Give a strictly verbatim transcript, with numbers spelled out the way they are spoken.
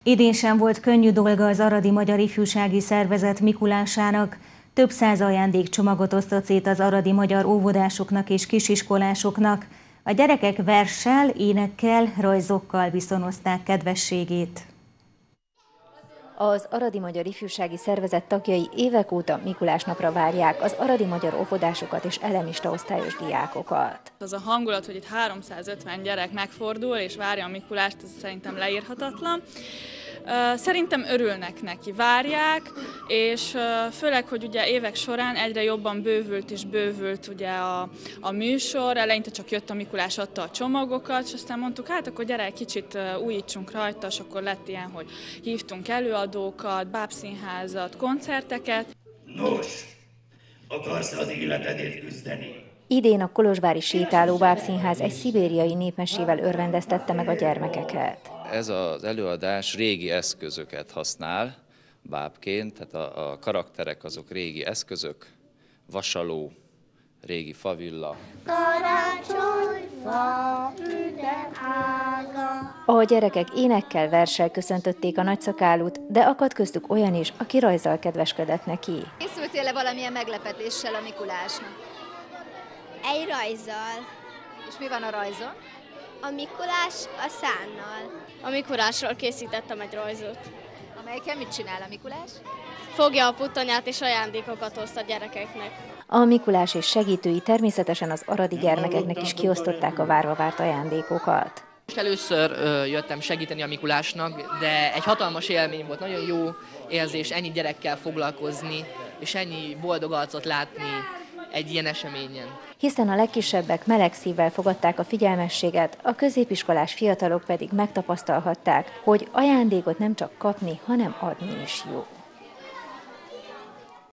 Idén sem volt könnyű dolga az Aradi Magyar Ifjúsági Szervezet Mikulásának. Több száz ajándékcsomagot osztott szét az aradi magyar óvodásoknak és kisiskolásoknak. A gyerekek verssel, énekkel, rajzokkal viszonozták kedvességét. Az Aradi Magyar Ifjúsági Szervezet tagjai évek óta Mikulás napra várják az aradi magyar óvodásokat és elemista osztályos diákokat. Az a hangulat, hogy itt háromszázötven gyerek megfordul és várja a Mikulást, ez szerintem leírhatatlan. Szerintem örülnek neki, várják, és főleg, hogy ugye évek során egyre jobban bővült és bővült ugye a, a műsor. Eleinte csak jött a Mikulás, adta a csomagokat, és aztán mondtuk, hát akkor gyere, kicsit újítsunk rajta, és akkor lett ilyen, hogy hívtunk előadókat, bábszínházat, koncerteket. Nos, akarsz az életedért küzdeni? Idén a Kolozsvári Sétáló Bábszínház egy szibériai népmesével örvendeztette meg a gyermekeket. Ez az előadás régi eszközöket használ bábként, tehát a, a karakterek azok régi eszközök, vasaló, régi favilla. A gyerekek énekkel, verssel köszöntötték a nagyszakálút, de akadt köztük olyan is, aki rajzzal kedveskedett neki. Készültél-e valamilyen meglepetéssel a Mikulásnak? Egy rajzzal. És mi van a rajzon? A Mikulás a szánnal. A Mikulásról készítettem egy rajzot. Amelyiken mit csinál a Mikulás? Fogja a puttonyát és ajándékokat oszt a gyerekeknek. A Mikulás és segítői természetesen az aradi gyermekeknek is kiosztották a várva várt ajándékokat. Először ö, jöttem segíteni a Mikulásnak, de egy hatalmas élmény volt, nagyon jó érzés ennyi gyerekkel foglalkozni, és ennyi boldog arcot látni egy ilyen eseményen. Hiszen a legkisebbek meleg szívvel fogadták a figyelmességet, a középiskolás fiatalok pedig megtapasztalhatták, hogy ajándékot nem csak kapni, hanem adni is jó.